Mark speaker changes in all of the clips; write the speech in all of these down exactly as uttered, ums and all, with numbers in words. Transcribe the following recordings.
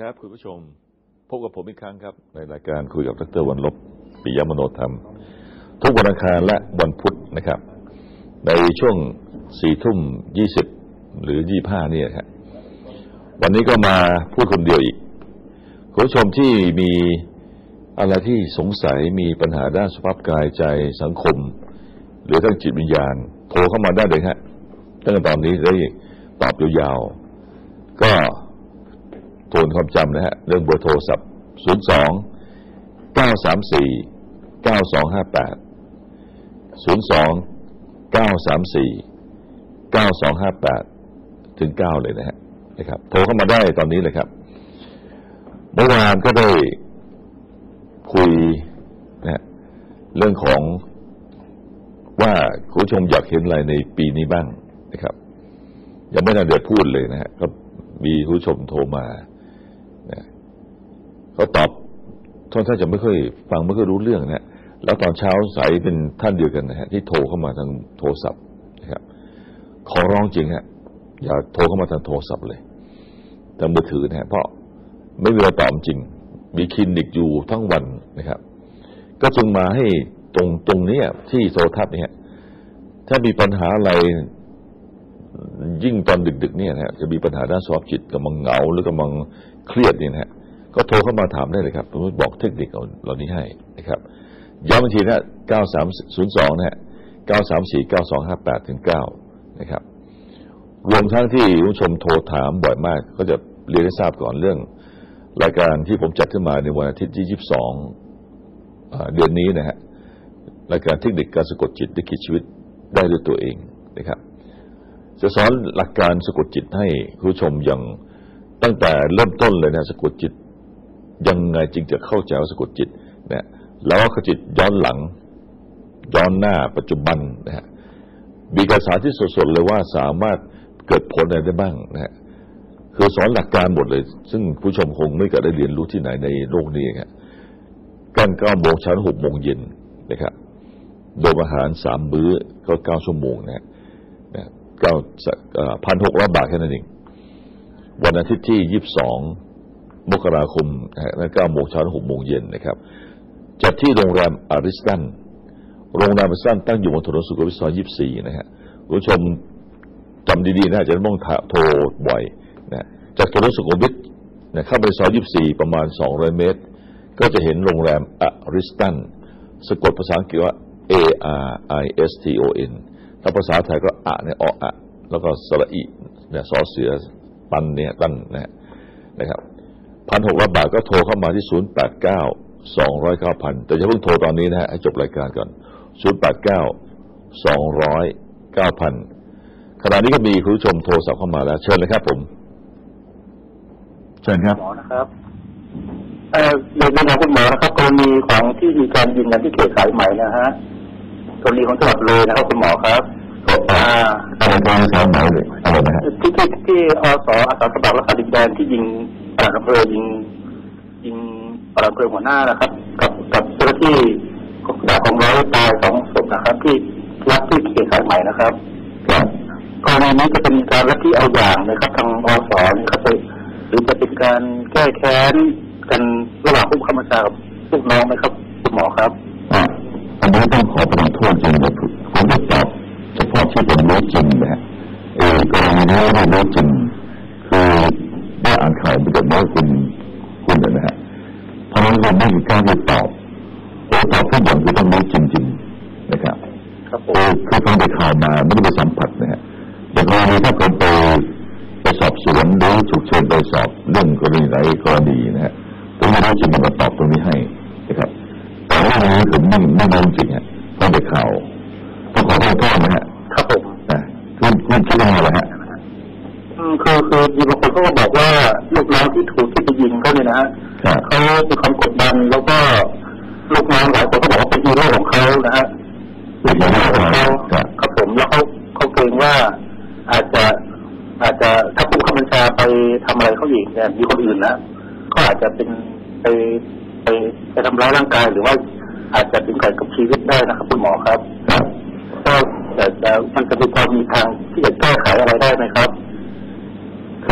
Speaker 1: ครับคุณผู้ชมพบกับผมอีกครั้งครับในรายการคุยกับดร.วรรณลบปิยมโนธรรมทุกวันอังคารและวันพุธนะครับในช่วงสี่ทุ่มยี่สิบหรือยี่ห้านี่ครับวันนี้ก็มาพูดคนเดียวอีกคุณผู้ชมที่มีอะไรที่สงสัยมีปัญหาด้านสุขภาพกายใจสังคมหรือทั้งจิตวิญญาณโทรเข้ามาได้เลยฮะตั้งแต่ตอนนี้ได้ตอบยาวๆก็โทรความจำนะฮะเรื่องเบอร์โทรศัพท์ศูนย์ สอง เก้า สาม สี่ เก้า สอง ห้า แปด ศูนย์ สอง เก้า สาม สี่ เก้า สอง ห้า แปดถึงเก้าเลยนะฮะนะครับโทรเข้ามาได้ตอนนี้เลยครับเมื่อวานก็ได้คุยนะเรื่องของว่าคุณผู้ชมอยากเห็นอะไรในปีนี้บ้างนะครับยังไม่ทันได้พูดเลยนะฮะก็มีคุณผู้ชมโทรมานะเขาตอบท่านท่านจะไม่ค่อยฟังไม่ค่อยรู้เรื่องนะแล้วตอนเช้าสายเป็นท่านเดียวกันนะฮะที่โทรเข้ามาทางโทรศัพท์นะครับขอร้องจริงฮะอย่าโทรเข้ามาทางโทรศัพท์เลยทางมือถือนะฮะเพราะไม่มีเวลาตอบจริงมีคลินิกอยู่ทั้งวันนะครับก็จึงมาให้ตรงตรงนี้ที่โทรทัศน์เนี่ยถ้ามีปัญหาอะไรยิ่งตอนดึกๆเนี่ยนะฮะจะมีปัญหาด้านสุขภาพจิตกำลังเหงาหรือกำลังเครียดเนี่ยนะฮะก็โทรเข้ามาถามได้เลยครับผมบอกเทคนิคเหล่านี้ให้นะครับย้ำอีกทีนะเก้า สาม ศูนย์ สองนะฮะเก้า สาม สี่ เก้า สอง ห้า แปดถึงเก้านะครับรวมทั้งที่ผู้ชมโทรถามบ่อยมากก็จะเรียนให้ทราบก่อนเรื่องรายการที่ผมจัดขึ้นมาในวันอาทิตย์ที่ยี่สิบสองเดือนนี้นะฮะรายการเทคนิคการสะกดจิตลิขิตชีวิตได้ด้วยตัวเองนะครับจะสอนหลักการสะกดจิตให้ผู้ชมอย่างตั้งแต่เริ่มต้นเลยนะสะกดจิตยังไงจึงจะเข้าใจว่าสะกดจิตนะแล้วก็จิตย้อนหลังย้อนหน้าปัจจุบันนะฮะมีการสาธิตสดๆเลยว่าสามารถเกิดผลอะไรได้บ้างนะฮะคือสอนหลักการหมดเลยซึ่งผู้ชมคงไม่เคยได้เรียนรู้ที่ไหนในโลกนี้ครับกันเก้าโมงเช้าหกโมงเย็นนะครับโดยอาหารสามมื้อก็เก้าชั่วโมงนะฮะเก้าพันหกร้อยบาทแค่นั้นเองวันอาทิตย์ที่ยี่สิบสองมกราคมนะเก้าโมงเช้าถึงหกโมงเย็นนะครับจัดที่โรงแรมอาริสตันโรงแรมอาริสตันตั้งอยู่บนถนนสุขุมวิทซอยยี่สิบสี่นะฮะผู้ชมจำดีๆนะจะต้องโทรบ่อยนะจากถนนสุขุมวิทนะเข้าไปซอยยี่สิบสี่ประมาณสองร้อยเมตรก็จะเห็นโรงแรมอาริสตันสะกดภาษาอังกฤษว่า A R I S T O N ถ้าภาษาไทยก็อะเนี่ยออะแล้วก็สระอีเนี่ยสอเสือปันเนี่ยตั้นนะนะครับพันหกร้อยบาทก็โทรเข้ามาที่ศูนย์แปดเก้าสองร้อยเก้าพันแต่อย่าเพิ่งโทรตอนนี้นะฮะให้จบรายการก่อนศูนย์แปดเก้าสองร้อยเก้าพันขณะนี้ก็มีคุณผู้ชมโทรศัพท์เข้ามาแล้วเชิญเลยครับผมเชิญครับ
Speaker 2: หมอนะครับเอ่อเรียนถามคุณหมอนะครับกรณีของที่มีการยิงกันที่เขตสายไหมนะฮะกรณีของจังหวัดเลยนะครับคุณหมอครับ
Speaker 1: อ่าอะไรบ้างสายไหมเลยอะไรนะฮะ
Speaker 2: ที่ที่ที่อสอาสาสมัครรักษาดินแดนที่ยิงปลัดอำเภอยิงยิงปลัดอำเภอหัวหน้านะครับกับกับเจ้าหน้าที่ของร้อยตายสองศพนะครับที่รับที่เขตสายไหมนะครับกรณีนี้จะเป็นการรับที่เอาอย่างนะครับทางอสนะครับหรือจะเป็นการแก้แค้นกันระหว่างผู้บังคับบัญชากับลูกน้องไหมครับคุณหมอครับ
Speaker 1: อ่าอันนี้ต้องขอประทานโทษจริงนะผมไม่ตอบเฉพาะที่เป็นรู้จริงนะฮะเออกรณีนี้ไม่รู้จริงคือได้อ่านข่าวไปจากน้อยคุณคุณนะฮะเพราะฉะนั้นเราไม่มีการตอบผมตอบทุกอย่างคือต้องรู้จริงๆนะครับ
Speaker 2: ครับ
Speaker 1: ผมคือฟังแต่ข่าวมาไม่ได้ไปสัมผัสนะฮะแต่กรณีถ้าคนไปไปสอบสวนหรือถูกเชิญไปสอบเรื่องกรณีไหนกรณีนะฮะผมไม่รู้จริงมาตอบตรงนี้ให้นะครับแต่ว่าอันนี้ผมไม่ไม่รู้จริงฮะฟังแต่ข่าวต้องขอโทษด้วยนะฮะ
Speaker 2: ครับผม
Speaker 1: นะคุณคุณคิดยังไงล่ะฮะ
Speaker 2: อืมคือคือมีบางคนก็บอกว่าลูกน้องที่ถูกที่ไปยิงเขาเนี่ยนะฮะเขามีความกดดันแล้วก็ลูกน้องหลายคนก็บอกว่าเป็นฮีโร่ของเขานะฮะ
Speaker 1: เป็นฮีโร่ของเขา
Speaker 2: ครับผมแล้วเขาเขาเกรงว่าอาจจะอาจจะถ้าผู้บังคับบัญชาไปทำอะไรเขาอีกเนี่ยมีคนอื่นนะก็อาจจะเป็นไปไปไปทำร้ายร่างกายหรือว่าอาจจะถึงกับชีวิตได้นะครับคุณหมอครับก็แต่แต่มันจะมีความมีทางที่จะแก้ไขอะไรได้ไหมครับ
Speaker 1: ครับ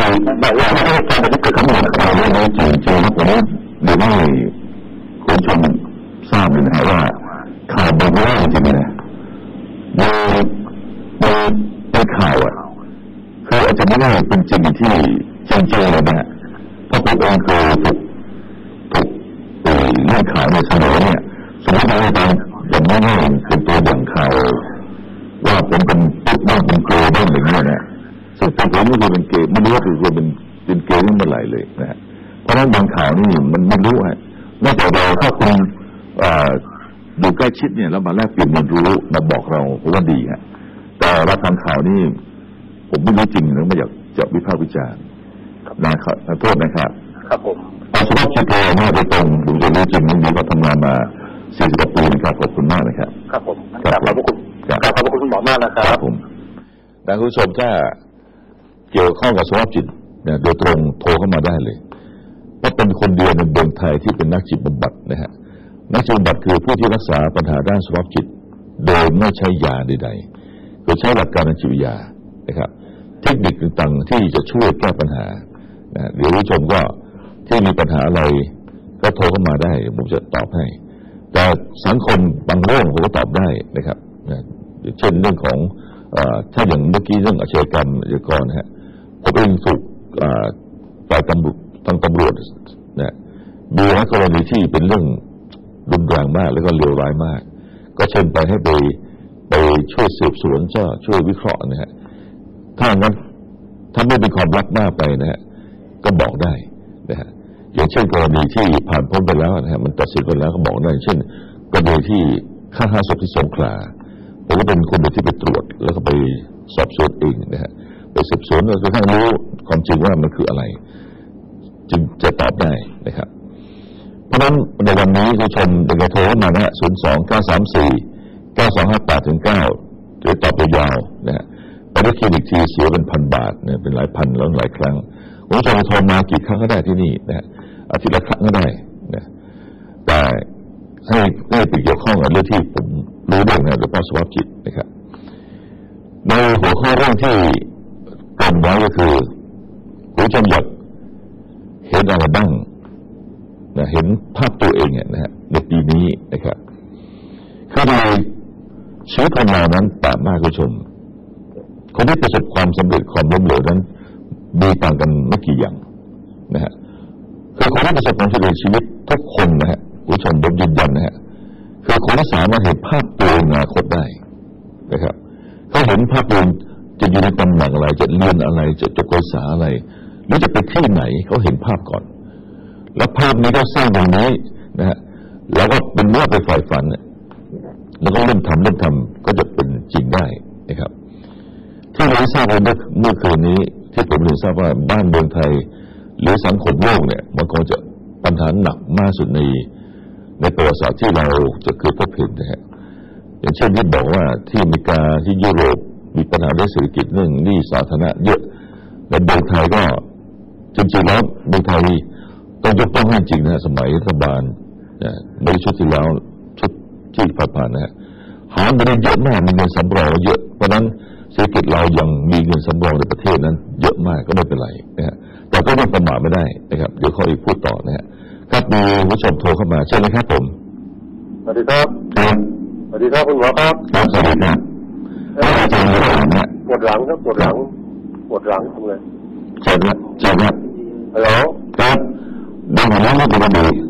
Speaker 2: บางอย่างไม่ได้การที่เกิดขึ้นหมดนะครับในจริงจริงครับผมหรือว่าคุณชมทราบเลยนะว่าข่าวบอกว่าจริงๆนะในในในข่าวอ่ะคืออาจจะไม่ได้เป็นจริงที่จริงๆเลยนะเพราะผมเองเคยถูกถูกเรื่องข่าวในเสนอเนี่ยสมมติว่าการอย่างง่ายๆเป็นตัวอย่างข่าวว่าผมเป็นปุ๊บบ้างเป็นเกย์บ้างอย่างเงี้ยนะซึ่งผมไม่เคยเป็นเกย์ไม่รู้ว่าคือเป็นเป็นเกย์เมื่อไหร่เลยนะเพราะฉะนั้นบางข่าวนี่มันไม่รู้ฮะนอกจากเราถ้าคุณดูใกล้ชิดเนี่ยแล้วมาแลกเปลี่ยนเรียนรู้มาบอกเราผมว่าดีฮะแต่เราทำข่าวนี่ผมไม่รู้จริงหรือไม่อยากจะวิพากษ์วิจารณ์นะครับขอโทษนะครับครับผมเอาสภาพจิตเรามากไปตรงผมจะรู้จริงนี่ก็ทำงานมาสี่สิบกว่าปีนะครับขอบคุณมากนะครับครับผมครับขอบคุณครับขอบคุณคุณหมอมากนะครับผมท่านผู้ชมถ้าเกี่ยวข้องกับสภาพจิตเนี่ยโดยตรงโทรเข้ามาได้เลยเพราะเป็นคนเดียวในเมืองไทยที่เป็นนักจิตบำบัดนะฮะนักจิตบำบัดคือผู้ที่รักษาปัญหาด้านสภาพจิตโดยไม่ใช้ยาใดๆโดยใช้หลักการทางจิตวิทยานะครับเทคนิคต่างๆที่จะช่วยแก้ปัญหานะเดี๋ยวผู้ชมก็ที่มีปัญหาอะไรก็โทรเข้ามาได้ผมจะตอบให้แต่สังคมบางเรื่องผมก็ตอบได้นะครับนะเช่นเรื่องของถ้าอย่างเมื่อกี้เรื่องอาชญากรรมอาชญากรนะฮะผมเองถูกฝ่ายตำรวจทางตำรวจนะมีกรณีที่เป็นเรื่องรุนแรงมากแล้วก็เลวร้ายมากก็เชิญไปให้ไปไปช่วยสืบสวนก็ช่วยวิเคราะห์นะฮะถ้างั้นถ้าไม่เป็นความลับมากไปนะฮะก็บอกได้นะฮะอย่างเช่นกรณีที่ผ่านพ้นไปแล้วนะฮะมันตัดสินไปแล้วก็บอกได้เช่นกรณีที่ฆ่าห้าศพที่สงขลาผมก็เป็นคนที่ไปตรวจแล้วก็ไปสอบสวนเองนะฮะไปสืบสวนจนกระทั่งรู้ความจริงว่ามันคืออะไรจึงจะตอบได้นะครับเพราะฉะนั้นในวันนี้คุณชมเด็กโทรมานะฮะศูนย์สองเก้าสามสี่เก้าสองห้าแปดถึงเก้าจะตอบยาวนะฮะไปได้คลินิกทีเสียเป็นพันบาทเนี่ยเป็นหลายพันแล้วหลายครั้งคุณชมโทรมากี่ครั้งก็ได้ที่นี่นะอาทิตย์ละครั้งก็ได้นะแต่ให้ให้ไปเกี่ยวข้องกับเรื่องที่ผมรู้เรื่องนะหรือว่าสภาพจิตนะครับในหัวข้อเรื่องที่กำไว้ก็คือคุณชมอยากเห็นอะไรบ้างนะเห็นภาพตัวเองเนี่ยนะฮะในปีนี้นะครับคือในชีวิตของเรานั้นต่างมากคุณชมคนที่ประสบความสำเร็จความล้มเหลวนั้นมีต่างกันไม่กี่อย่างนะฮะคือคนที่ประสบความสำเร็จชีวิตทุกคนนะฮะคุณชมผมยืนยันนะฮะคือคนที่สามารถเห็นภาพตัวอนาคตได้นะครับเขาเห็นภาพตัวจะอยู่ในตำแหน่งอะไรจะเรียนอะไรจะจบการศึกษาอะไรหรือจะไปที่ไหนเขาเห็นภาพก่อนแล้วภาพนี้ก็สร้างตรงนี้นะฮะแล้วก็เป็นเมื่อไปฝ่ายฝันเนี่ยแล้วก็เริ่มทำเริ่มทำก็จะเป็นจริงได้นะครับที่เราทราบเมื่อเมื่อคืนนี้ที่ผมเรียนทราบว่าบ้านเมืองไทยหรือสังคมโลกเนี่ยมันคงจะปัญหาหนักมากสุดในในประวัติศาสตร์ที่เราจะเคยพบเห็นนะฮะอย่างเช่นที่บอกว่าที่อเมริกาที่ยุโรปมีปัญหาเรื่องเศรษฐกิจเรื่องหนี้สาธารณะเยอะในเมืองไทยก็จริงๆแล้วเมืองไทยต้องยกต้องให้จริงนะสมัยรัฐบาลนะไม่ได้ชุดที่แล้วชุดที่ผ่านๆนะฮะหาเงินเยอะมากมีเงินสำรองเยอะเพราะนั้นเศรษฐกิจเรายังมีเงินสำรองในประเทศนั้นเยอะมากก็ไม่เป็นไรนะฮะแต่ก็ไม่ประมาทไม่ได้นะครับเดี๋ยวเขาอีกพูดต่อนะฮะครับมีผู้ชมโทรเข้ามาเชิญเลยครับผมสวัสดีครับสวัสดีครับคุณหมอครับครับสวัสดีครับอาจารย์นะปวดหลังครับปวดหลังปวดหลังทำไงเชิญครับเชิญครับฮัลโหลครับดังหัวหน้าเป็นระเบียบ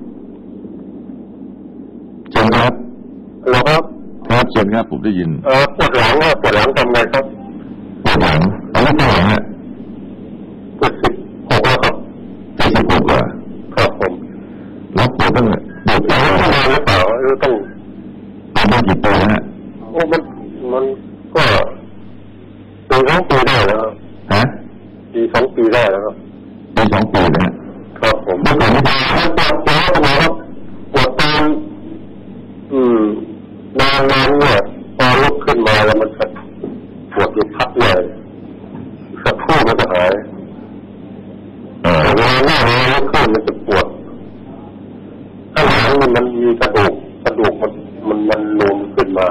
Speaker 2: เชิญครับฮัลโหลครับครับเชิญครับผมได้ยินเออปวดหลังครับปวดหลังทำไงครับปวดหลังอะไรปวดหลังฮะปวดสิบหกแล้วครับสิบหกแล้วครับผมแล้วปวดตั้งแต่ปวดตั้งนานหรือเปล่าหรือต้องประมาณกี่ปีฮะโอ้มันมันก็ปีสองปีได้แล้วฮะปีสองปีได้แล้วครับปีสองปีนะครับผมเมื่อก่อนไม่ได้ปวดปวดปวดปวดตามอืมนานนานเนี่ยพอลุกขึ้นมาแล้วมันจะปวดอยู่พักใหญ่สักครู่มันจะหายเออเวลาหน้าลุกขึ้นมันจะปวดข้างหลังมันมันมีกระดูกกระดูกมันมันมันนูนขึ้นมา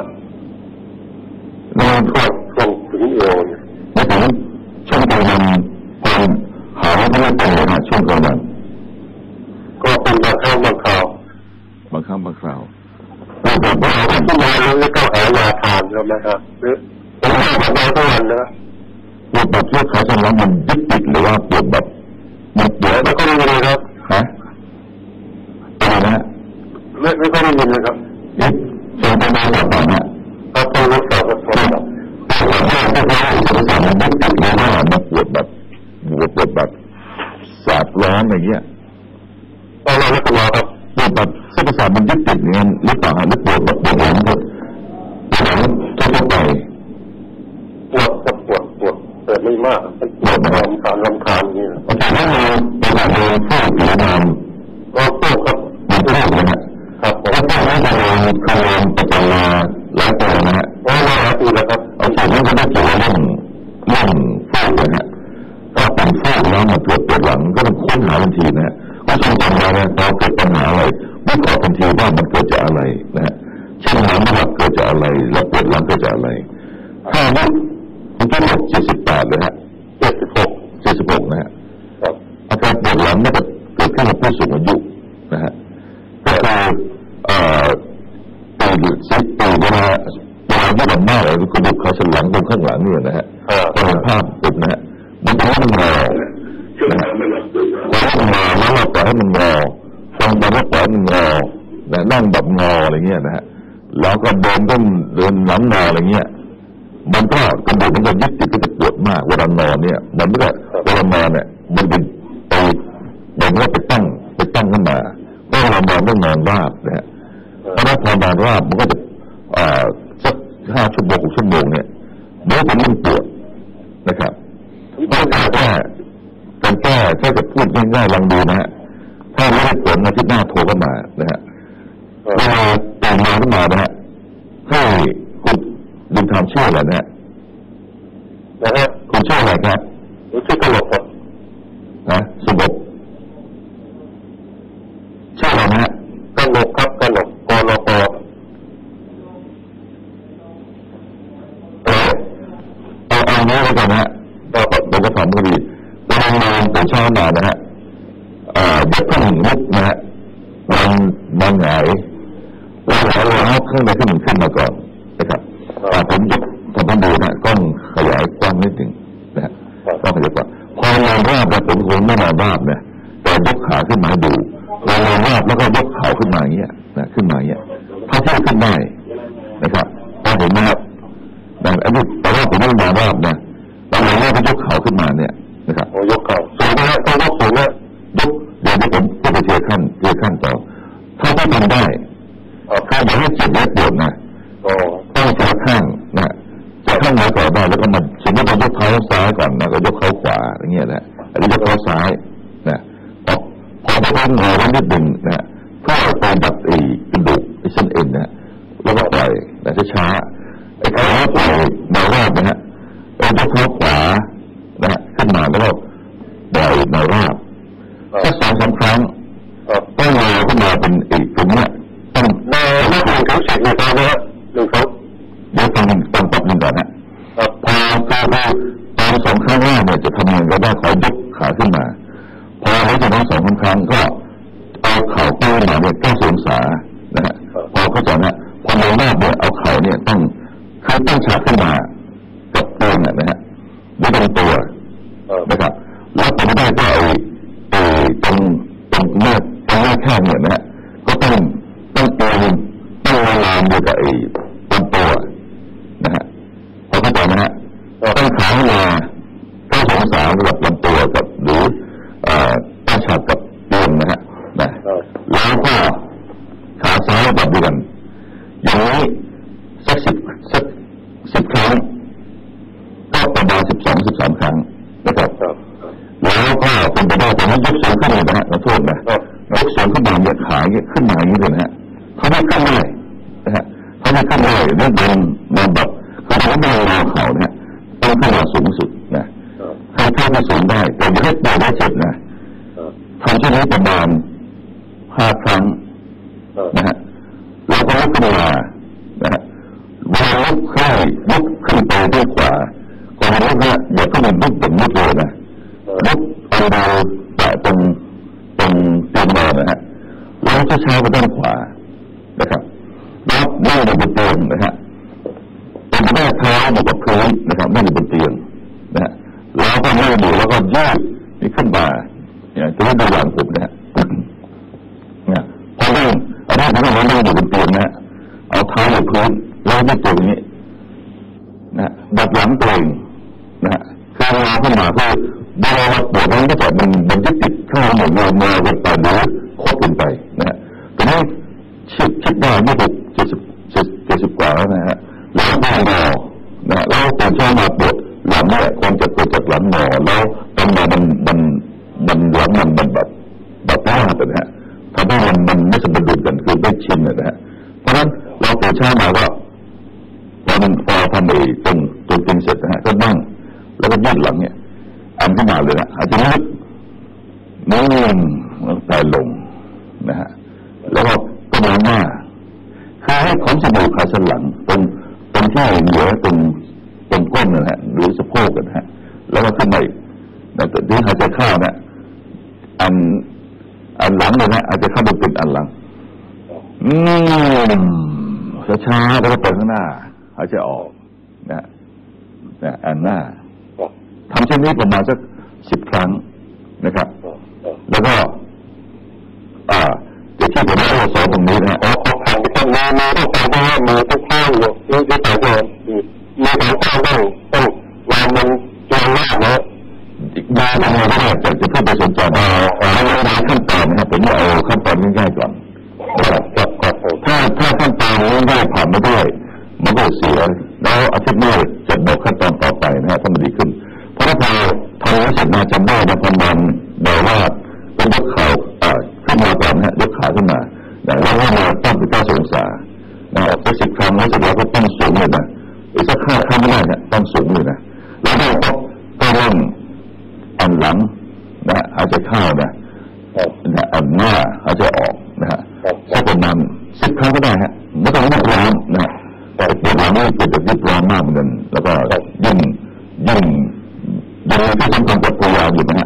Speaker 2: นูนช่วงช่วงถึงเอวเนี่ยแล้วผมช่วงประมาณความ
Speaker 1: บางครั้งบางคราว
Speaker 2: ผมว่าที่มาแล้วก็หายาทานแล้วนะครับหรือผมว่าแบบนี้ทุกวันนะ
Speaker 1: ปวดแบบเลือดขาสมองมันยึดติดหรือว่าปวดแบบมันปวด
Speaker 2: แล้วก็ไม่เลยครับ
Speaker 1: ฮะอะไรนะ
Speaker 2: ไม่ไม่ค่อยได้ยินเลยครับ
Speaker 1: ยึดเสียงประมาณแบบไหนฮะ
Speaker 2: ก็ต้องรักษาครับครับ
Speaker 1: ถ้าถ้าถ้าเราสามารถยึดติดแล้วว่ามันปวดแบบปวดปวดแบบแสบร้อนอะไรเงี้ย
Speaker 2: เอาละครับครับ
Speaker 1: ปวดแบบเส้นประสาทมันยึดติดเงี้ยหรือเปล่าหรือปวดแบบปวดหลังปวดหลังทั่วไป
Speaker 2: ปวดปวดปวดปวดแต่ไม่มากปวดรำคาญรำคาญนี่นะ
Speaker 1: แต่ถ้าเราเวลาเราฟาดหรือนอน
Speaker 2: ก็ฟาดครับ
Speaker 1: มันก็ได้นะฮะ
Speaker 2: ครับ
Speaker 1: ถ้าฟาดแล้วเราทำงานประจำมาหลายปีนะฮะ
Speaker 2: หลายปีแล้วครับ
Speaker 1: เอาจากนั้นก็ได้เจอเรื่องเรื่องฟาดเลยฮะถ้าเป็นฟาดแล้วมาปวดปวดหลังก็ต้องค้นหาทันทีนะฮะก็ต้องจำได้ว่าเราเกิดปัญหาอะไรวิเคราะห์ทันทีว่ามันเกิดจากอะไรนะฮะเช่นน้ำหนักเกิดจากอะไรแล้วปวดหลังเกิดจากอะไรถ้าว่าคุณต้องบอกเจ็ดสิบแปดเลยฮะ
Speaker 2: เจ็ดสิบหก
Speaker 1: เจ็ดสิบหกนะฮะอาการปวดหลังน่าจะเกิดขึ้นกับผู้สูงอายุนะฮะก็คือเอ่อตื่นซิตื่นเวลาเวลาที่มันมากเลยกระดูกขาสันหลังตรงข้างหลังนี่นะฮะพอเห็นภาพปุ๊บนะฮะมันจะให้มันงอนะฮะพอให้มันงอแล้วเราปล่อยให้มันงอฟังไปแล้วปล่อยให้มันงอนะนั่งแบบงออะไรเงี้ยนะฮะแล้วก็เดินต้นเดินหลังงออะไรเงี้ยมันก็กระดูกมันจะยึดติดก็จะปวดมากเวลานอนเนี่ยมันไม่ได้เวลานอนเนี่ยมันเป็นไปมันก็ไปตั้งไปตั้งขึ้นมาเมื่อเรานอนต้องนอนราบนะฮะเพราะถ้าพอนอนราบมันก็จะอ่าสักห้าชั่วโมงหกชั่วโมงเนี่ยมันก็จะเริ่มปวดนะครับถ้าการแก้การแก้ถ้าจะพูดง่ายๆลองดูนะฮะถ้าไม่ได้ผลอาทิตย์หน้าโทรเข้ามานะฮะเวลาตื่นมาขึ้นมานะฮะให้คุณบุญธรรมชื่ออะไรนะฮะ
Speaker 2: นะฮะ
Speaker 1: คุณชื่ออะไรครับ
Speaker 2: ชื่อกระหลกครับ
Speaker 1: นะสมบชื่ออะไรนะฮะ
Speaker 2: กระหลกครับกระหลกกรป
Speaker 1: เอาเอาเนี้ยแล้วกันนะฮะเราเราก็ทำก็ดีเวลานอนตื่นเช้ามานะฮะอ่าเดี๋ยวต้องลุกนะฮะมันมันหงายแล้วเราเอาเครื่องในขึ้นขึ้นมาก่อนนะครับผมยกผมต้องดูนะกล้องขยายกว้างนิดหนึ่งนะฮะกล้องขยายกว้างพอนอนราบแล้วผมคงไม่นอนราบเนี่ยแต่ยกขาขึ้นมาดูเรานอนราบแล้วก็ยกเข่าขึ้นมาอย่างเงี้ยนะขึ้นมาอย่างเงี้ยถ้าที่ขึ้นได้นะครับพอเห็นไหมครับนะอันนี้แต่ว่าผมไม่นอนราบนะเรานอนราบก็ยกเข่าขึ้นมาเนี่ยนะครับ
Speaker 2: โอ้ยกเข่าสูงนะฮะต้องยกสูงนะ
Speaker 1: ยกเดี๋ยวนี้ผมพูดไปเทียขั้นเทียขั้นต่อถ้าไม่ทำได้ถ้าอย่าให้เจ็บและปวดนะต้องใช้ข้างนะใช้ข้างไหนก่อนได้แล้วก็มันสมมติเรายกเท้าซ้ายก่อนนะก็ยกเท้าขวาอย่างเงี้ยแหละอันนี้ยกเท้าซ้ายนะพอพอพันงอไว้นิดหนึ่งนะเพื่อไปดัดไอ้กระดูกไอ้เส้นเอ็นนะแล้วก็ปล่อยนะช้าๆไอ้ขาปล่อยแนวราบนะฮะไอ้ยกเท้าขวานะขึ้นมาแล้วก็ปล่อยแนวราบแค่สองสามครั้งต้องงอขึ้นมาเป็นไอ้ตรงเนี้ยต้อง
Speaker 2: แนวหน้าของเขาเสร็จนะครับนะหนึ่งเขา
Speaker 1: เดี๋ยวฟังฟังปั๊บนึงก่อนนะพอพอตอนสองครั้งแรกเนี่ยจะทำยังไงก็ได้ขอยกขาขึ้นมาพอหลังจากนั้นสองครั้งก็เอาเข่าก้าวมาเนี่ยเก้าสิบองศานะฮะพอเข้าใจนะพอในหน้าเนี่ยเอาเข่าเนี่ยต้องคือตั้งฉากขึ้นมากับตัวเนี่ยนะฮะไม่ต้องตัวนะครับแล้วผมได้ก็ไอ้ไอ้ตรงตรงหน้าตรงหน้าแข้งเนี่ยนะฮะก็ต้องต้องเอ็นต้องละลายด้วยกับไอ้ลำตัวนะฮะพอเข้าใจนะฮะตั้งขาขึ้นมาเก้าสิบองศาสำหรับลำตัวกับหรือตั้งฉากกับเตียงนะฮะนะแล้วก็ขาซ้ายแบบเดียวกันอย่างนี้สักสิบสักสิบครั้งก็ประมาณสิบสองสิบสามครั้งนะครับแล้วก็เป็นไปได้แต่ไม่ยกสูงขึ้นเลยนะฮะขอโทษนะยกสูงขึ้นมาเนี่ยขาเนี่ยขึ้นมาอย่างนี้เลยนะฮะเขาไม่ขึ้นได้นะฮะเขาไม่ขึ้นได้เรื่องมันมันแบบเขาทำให้เราเข่าเนี่ยต้องขึ้นมาสูงสุดนะให้ท่ามาสูงได้แต่อย่าให้ตัวได้เจ็บนะทำเช่นนี้ประมาณห้าครั้งนะฮะแล้วก็ลุกขึ้นมานะฮะเวลาลุกขึ้นลุกขึ้นไปด้านขวาก่อนลุกเนี่ยอย่าขึ้นลุกแบบลุกเลยนะลุกเอาดาวแตะตรงตรงตีนมานะฮะแล้วช้าๆไปด้านขวานะครับแล้วนั่งอยู่บนเตียงนะฮะเป็นแม่เท้าอยู่กับพื้นนะครับนั่งอยู่บนเตียงนะฮะแล้วก็นั่งอยู่แล้วก็ยืดนี่ขึ้นมาเนี่ยจะให้ดูหลังผมนะฮะเนี่ยพอนั่งเอาหน้าผมนั่งอยู่บนเตียงนะฮะเอาเท้าอยู่พื้นแล้วยืดตัวอย่างนี้นะดัดหลังตัวเองนะฮะคือเวลาขึ้นมาเพื่อเวลาเราปวดนั้นก็จะมันมันจะติดข้างหมดมือมือกันไปหรือคดกันไปนะฮะตอนนี้ชิดชิดได้ไม่หกเจ็ดสิบเจ็ดเจ็ดสิบกว่าแล้วนะฮะแล้วก็งอนะแล้วตอนเช้ามาปวดหลังเนี่ยความจะปวดจากหลังงอแล้วตอนมามันมันมันหลังมันมันแบบแบบพลาดนะฮะทำให้มันมันไม่สมดุลกันคือไม่ชินนะฮะเพราะฉะนั้นเราตอนเช้ามาก็พอมันพอทำไอ้ตรงตัวกินเสร็จนะฮะก็นั่งแล้วก็ยืดหลังเนี่ยอันขึ้นมาเลยนะอาจจะลึกนุ่มแต่ลงนะฮะแล้วก็ก็มองหน้าคือให้ขนจมูกขาสันหลังตรงตรงที่เหนือตรงตรงก้นนะฮะหรือสะโพกนะฮะแล้วก็ขึ้นมาแต่ที่หายใจเข้านะอันอันหลังเลยนะอาจจะเข้าไปเป็นอันหลังอืมช้าๆแล้วก็ไปข้างหน้าหายใจออกนะนะอันหน้าทำเช่นนี้ประมาณสักสิบครั้งนะครับแล้วก็อ่าเดี๋ยวที่ผมจะสอนตรงนี้นะฮะอ๋อขอผ่านไปข้างหน้ามือต้องการว่ามือต้องข้างอยู่นี่คือแต่เดิมมือของข้างต้องต้องวางมันจงหน้านะมาทำอะไรก็ได้จะจะเพื่อไปสนใจเอาเอาขั้นตอนนะครับผมเอาขั้นตอนง่ายๆก่อนนะครับถ้าถ้าขั้นตอนง่ายๆผ่านไม่ได้มันก็เสียแล้วอาทิตย์หน้าจะบอกขั้นตอนต่อไปนะฮะถ้ามันดีขึ้นเพราะถ้าพอทำแล้วเสร็จมาจำได้นะประมาณเดี๋ยวว่าต้องยกเข่าขึ้นมาก่อนนะฮะยกขาขึ้นมาแล้วว่ามาตั้งไปเก้าสิบองศานะออกไปสิบครั้งแล้วเสร็จแล้วก็ตั้งสูงเลยนะอีกสักห้าครั้งไม่ได้เนี่ยตั้งสูงเลยนะแล้วก็ก็เริ่มอันหลังนะหายใจเข้านะนะอันหน้าหายใจออกนะฮะสักประมาณสิบครั้งก็ได้ฮะไม่ต้องรีบร้อนนะแต่ปวดหลังนี่ปวดแบบรีบร้อนมากเหมือนกันแล้วก็ยิ่งยิ่งยังที่สำคัญกับตัวยาวอยู่นะฮะ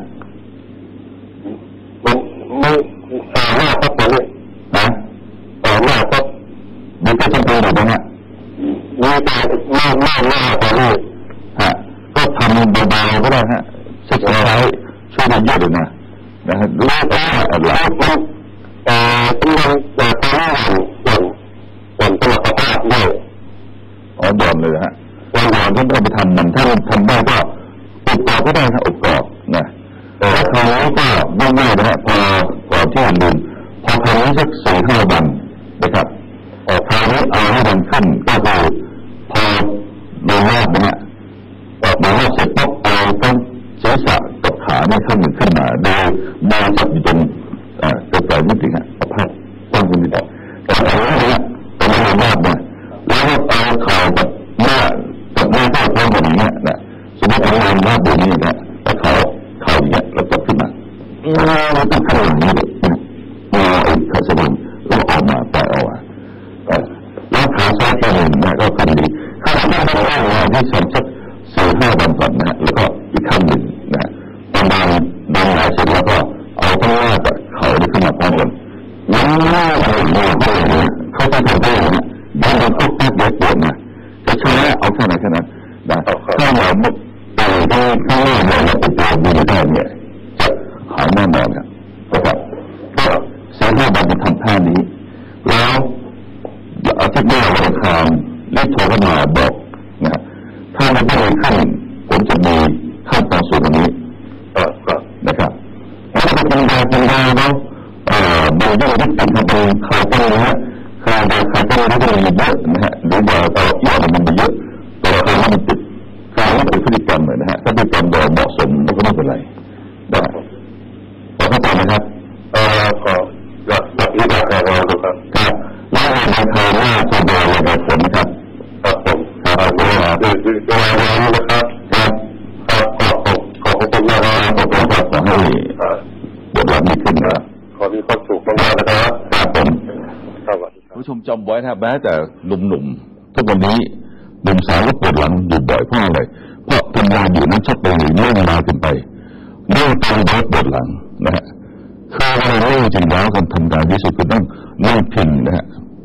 Speaker 1: มันไม่ต่อหน้าครับผมเลยนะต่อหน้าครับมีที่สำคัญอยู่นะฮะมีแต่หน้าหน้าหน้าต่อหน้าฮะก็ทำเบาๆก็ได้ฮะสุดท้ายช่วยได้เยอะเลยนะนะฮะแล้วก็หลังมันเอ่อที่มันจะทำให้หย่อนหย่อนตัวสภาพได้อ๋อหย่อนเลยฮะวันหย่อนก็ไม่ต้องไปทำมันถ้าทำได้ก็อบกรอบก็ได้ครับอบกรอบนะแต่คราวนี้ก็ง่ายๆนะฮะพอก่อนที่อันนึงพอคราวนี้สักสี่ห้าวันนะครับออกคราวนี้เอาให้มันขึ้นก็คือพอโดนรอบนะฮะออกมารอบเสร็จปุ๊บเอาทั้งศีรษะกับขาเนี่ยขึ้นหนึ่งขึ้นมาโดยมาจับอยู่ตรงอ่ากระจายนิดนึงฮะเอาผ้าตั้งตรงนี้ต่อแต่เอาไว้นะตรงนี้รอบนะแล้วก็เอาเข่ากับหน้ากับหน้าข้างพร้อมกันอย่างเงี้ยนะสมมติเอางานหน้าบนนี้นะแล้วเขาเขาอย่างเงี้ยแล้วจับขึ้นมาแล้วต้องขึ้นอย่างนี้เลยมาอีกขาสะบันแล้วออกมาปล่อยออกมาแล้วขาซ้ายแค่หนึ่งนะก็ขึ้นดีขาซ้ายแค่หนึ่งนะที่สองสักสี่ห้าวันก่อนนะแล้วก็อีกขั้นหนึ่งนะประมาณดันหลายเสร็จแล้วก็เอาทั้งหน้ากับเขาขึ้นมาพร้อมกันแล้วหน้าเขาหน้าเขาเนี่ยเขาจะทำได้นะดันมันก็แป๊บเดียวปวดนะจะใช้เอาแค่ไหนแค่นั้นนะถ้าเราไม่ต่อยได้ข้างหน้าเราเราไปต่อยมือได้เนี่ยจะหายแน่นอนครับนะครับก็สามารถมาทำท่านี้แล้วอาทิตย์หน้าวันอังคารรีบโทรเข้ามาบอกนะถ้ามันไม่ได้ขึ้นผมจะมีขั้นตอนสูงกว่านี้นะครับแล้วก็เป็นยาเป็นยาแล้วบางอย่างที่ติดมาเป็นขาตั้งนะฮะขาตั้งขาตั้งนี่ก็มีเยอะนะฮะหรือยาต่อเยอะมันมีเยอะแต่เราไม่มันติดการไม่เป็นพฤติกรรมเลยนะฮะถ้าพฤติกรรมเราเหมาะสมมันก็ไม่เป็นไรนะพอเข้าใจไหมครับเอ่อก็อยากอยากรู้จักเราดูครับครับแล้วในราคาหน้าจะดูอะไรแบบผมนะครับครับผมครับดูดูดูดูอะไรนะครับครับครับขอบคุณขอบคุณมากครับขอบคุณครับขอให้บทบาทนี้ขึ้นนะขอมีความสุขมากๆนะครับครับผมผู้ชมจำไว้นะครับแม้แต่หนุ่มๆทุกวันนี้หนุ่มสาวก็ปวดหลังอยู่บ่อยเพราะอะไรเพราะทำงานอยู่นั้นชอบไปหนีเรื่องมาขึ้นไปเรื่องตายแล้วปวดหลังนะฮะคือเราเรื่องจริงแล้วการทำงานที่สุดคือต้องนั่งพิงนะฮะ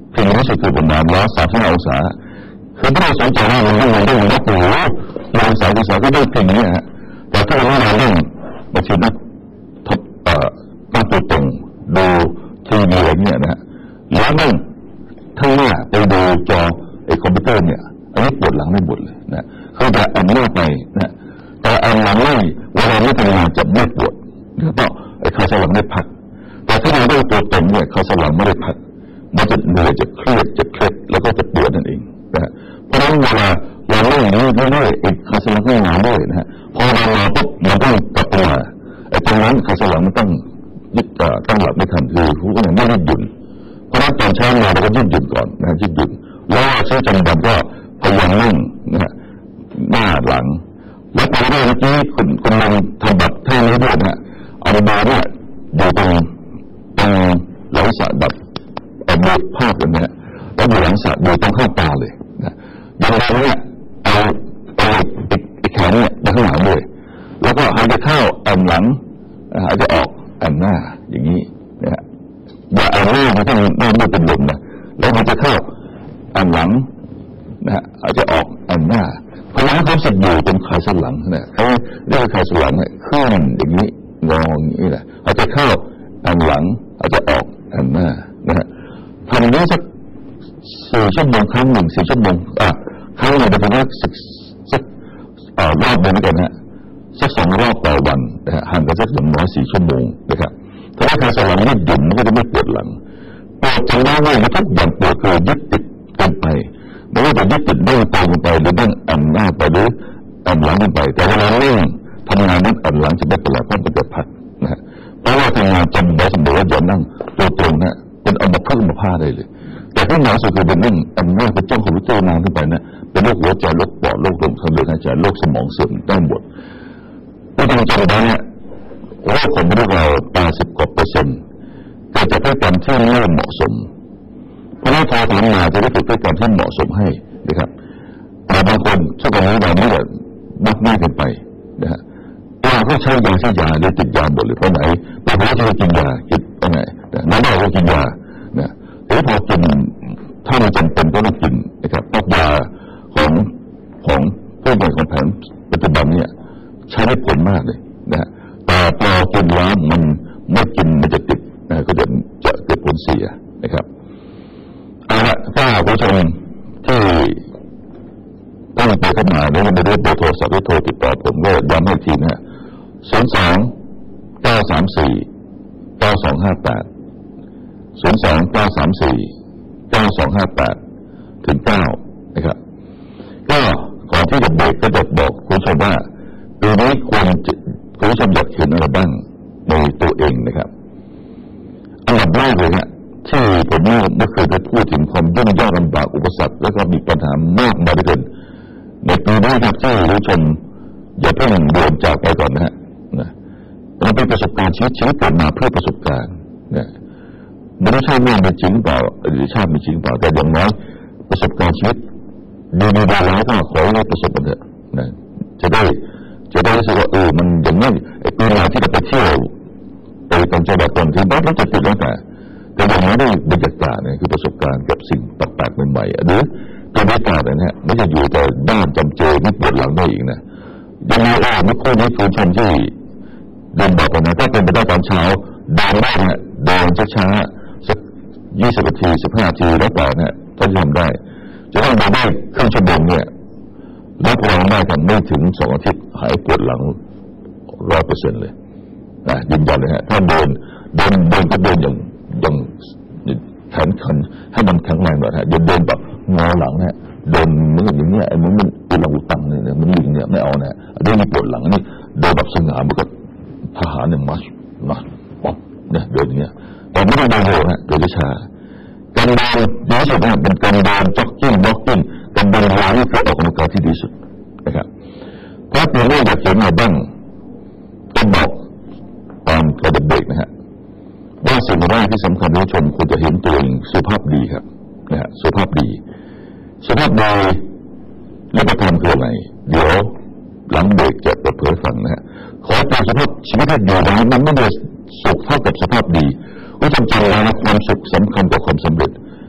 Speaker 1: พิงที่สุดคือประมาณร้อยสามสิบห้าองศาคือไม่ได้สนใจว่ามันต้องมันต้องมันต้องโอ้โหร้อยสามสิบองศาก็ได้พิงเนี่ยฮะแต่ถ้าเราเราเล่นบางทีนักทบเอ่อตั้งตัวตรงดูทีวีอะไรเงี้ยนะฮะแล้วนั่งทั้งหน้าไปดูจอไอ้คอมพิวเตอร์เนี่ยอันนี้ปวดหลังไม่หมดเลยนะคือจะอันหน้าไปนะแต่อันหลังไม่เวลาไม่ทำงานจะไม่ปวดเพราะไอ้ขาสลังได้พักแต่ถ้าเราได้ตัวตรงเนี่ยขาสลังไม่ได้พักมันจะเหนื่อยจะเครียดจะเครียดแล้วก็จะปวดนั่นเองนะเพราะฉะนั้นเวลาเราเล่นเรื่อยๆไอ้ขาสลังไม่งานด้วยนะฮะพอเรามาปุ๊บมันต้องกลับมาไอ้ตรงนั้นขาสลังมันต้องยึดตั้งหลักไม่ทันคือผู้ก็ไม่ยืดหยุ่นเพราะฉะนั้นตอนเช้ามาเราก็ยืดหยุ่นก่อนนะยืดหยุ่นแล้วใช้จำนวนก็พยายามนั่งนะฮะหน้าหลังแล้วตอนแรกเมื่อกี้คุณคุณลองทำแบบท่านี้ด้วยนะเอามือเนี่ยอยู่ตรงตรงหลังสะแบบเอามือพาดกันเนี่ยแล้วอยู่หลังสะอยู่ตรงข้างตาเลยนะอย่างไรเนี่ยเอาเอาอีกแขนเนี่ยไปข้างหลังเลยแล้วก็หายใจเข้าอันหลังหายใจออกอันหน้าอย่างนี้นะฮะอย่าเอาหน้ามาทั้งหน้าไม่เป็นลมนะแล้วหายใจเข้าอันหลังนะฮะหายใจออกอันหน้าพลังเขาสับอยู่ตรงขาสันหลังเนี่ยเขาเรียกขาสันหลังเนี่ยขึ้นอย่างนี้งออย่างนี้แหละอาจจะเข้าอันหลังอาจจะออกอันหน้านะฮะทำนี้สักสี่ชั่วโมงครั้งหนึ่งสี่ชั่วโมงอ่ะครั้งหนึ่งจะเป็นว่าสักสักอ่ารอบเดียวกันนะสักสองรอบต่อวันนะฮะห่างกันสักอย่างน้อยสี่ชั่วโมงนะครับถ้าขาสันหลังยืดหยุ่นมันก็จะไม่ปวดหลังปวดจนได้ง่ายทุกอย่างปวดคือยึดติดกันไปไม่ว่าจะยึดติดเรื่องตรงไปหรือเรื่องอันหน้าไปหรืออันหลังกันไปแต่เวลาเรื่องทำงานนั้นอันหลังจะไม่เป็นไรเพราะมันจะพักนะฮะเพราะว่าทำงานจำได้สมมติว่าอย่านั่งตัวตรงนะเป็นเอามาพักมาผ้าได้เลยแต่ที่หนาสุดคือเป็นเรื่องอันหน้าเป็นจ้องคอมพิวเตอร์นานขึ้นไปนะเป็นโรคหัวใจโรคปอดโรคลมทางเดินหายใจโรคสมองเสื่อมได้หมดไม่ต้องจำได้เนี่ยโรคของพวกเราแปดสิบกว่าเปอร์เซ็นต์เกิดจากพฤติกรรมที่ไม่เหมาะสมเพราะฉะนั้นพอทำงานจะได้ฝึกพฤติกรรมที่เหมาะสมให้นะครับแต่บางคนช่วงนี้เราไม่ได้มากมากเกินไปนะฮะตัวเขาใช้ยาใช้ยาเลยติดยาหมดเลยเพราะไหนเพราะเขาจะกินยากินอะไรน้ำเราก็กินยาเนี่ยแต่พอกินถ้ามันจำเป็นก็ต้องกินนะครับเพราะยาของของผู้บริของแผนปัจจุบันเนี่ยใช้ได้ผลมากเลยนะแต่พอกินแล้วมันไม่กินมันจะติดนะก็จะจะเกิดผลเสียนะครับเอาละถ้าผู้ชมที่ตั้งใจเข้ามาแล้วไม่ได้เบอร์โทรศัพท์ที่โทรติดต่อผมก็ย้ำให้ทีนะศูนย์สองเก้าสามสี่เก้าสองห้าแปดศูนย์สองเก้าสามสี่เก้าสองห้าแปดถึงเก้านะครับก็ก่อนที่จะเบรกก็จะบอกคุณผู้ชมว่าปีนี้ควรจะคุณผู้ชมอยากเห็นอะไรบ้างในตัวเองนะครับอันดับแรกเลยฮะที่ผมเมื่อเคยได้พูดถึงความยุ่งยากลำบากอุปสรรคแล้วก็มีปัญหามากมายเหลือเกินในปีนี้ครับที่ผู้ชมอย่าเพิ่งโดนจากไปก่อนนะฮะนะมันเป็นประสบการณ์ชีวิตชีวิตเกิดมาเพื่อประสบการณ์นะมนุษย์ชาติไม่มีจริงเปล่าหรือชาติมีจริงเปล่าแต่อย่างน้อยประสบการณ์ชีวิตดีมีดีแล้วก็ขอให้ประสบกันเถอะนะจะได้จะได้รู้สึกว่าเออมันอย่างนี้ไอ้ปีหน้าที่จะไปเที่ยวไปต่างจังหวัดก่อนที่บ้านเราจะติดตั้งแต่แต่อย่างน้อยได้บรรยากาศเนี่ยคือประสบการณ์กับสิ่งแปลกๆใหม่ๆหรือบรรยากาศนะฮะไม่ใช่อยู่แต่ด้านจำเจไม่ปวดหลังได้อีกนะยังมีอ่าไม่ค่อยมีคุณชมที่เดินบอกกันนะถ้าเป็นไปได้ตอนเช้าเดินได้ฮะเดินช้าๆสักยี่สิบนาทีสิบห้านาทีแล้วแต่เนี่ยถ้าทำได้จะต้องมาได้ครึ่งชั่วโมงเนี่ยรับรองได้กันไม่ถึงสองอาทิตย์หายปวดหลังร้อยเปอร์เซ็นต์เลยนะยืนยันเลยฮะถ้าเดินเดินเดินก็เดินอย่างอย่างแขนขันให้มันแข็งแรงหน่อยฮะเดินเดินแบบงอหลังฮะเดินเหมือนอย่างเงี้ยไอ้มันมันอุลังอุตังเนี่ยมันลิงเนี่ยไม่เอานะเดินมีปวดหลังนี่เดินแบบสง่ามันก็ทหารเนี่ยมามาป๊อปเนี่ยเดินอย่างเงี้ยแต่ไม่ต้องเดินเร็วฮะเดินช้าการเดินดีสุดนะเป็นการเดินจ็อกกิ้งบ็อกกิ้งการเดินรางนี่คือออกกำลังกายที่ดีสุดนะครับถ้าเปลี่ยนเรื่องอยากเห็นอะไรบ้างก็บอกตามกระดับเบรกนะฮะว่าสิ่งแรกที่สำคัญที่ชมควรจะเห็นตัวเองสุขภาพดีครับนะฮะสุขภาพดีสุขภาพดีและประทานคืออะไรเดี๋ยวหลังเบรกจะเปิดเผยฟังนะฮะขอตามสภาพชีวิตที่ดีนะมันไม่ได้สุขเท่ากับสภาพดีว่าจริงๆแล้วความสุขสำคัญกว่าความสำเร็จ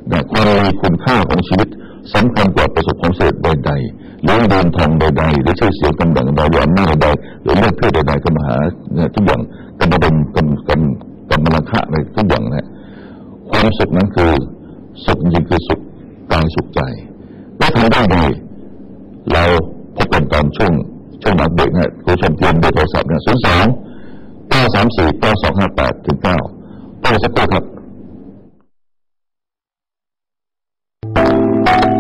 Speaker 1: นะความมีคุณค่าของชีวิตสำคัญกว่าประสบความสำเร็จใดๆหรือเดินทางใดๆหรือชื่อเสียงตำแหน่งใดๆอำนาจใดหรือเรื่องเพศใดๆก็มาหาทุกอย่างกันมาเป็นกันกันกันมาลังคะในทุกอย่างนะความสุขนั้นคือสุขจริงคือสุขกายสุขใจและทำได้ไงเราพบกันตอนช่วงช่วงนักเบรกนะคุณผู้ชมเตรียมเบอร์โทรศัพท์เนี่ยศูนย์สองเก้าสามสี่เก้าสองห้าแปดถึงเก้าต่อสักครู่ครับ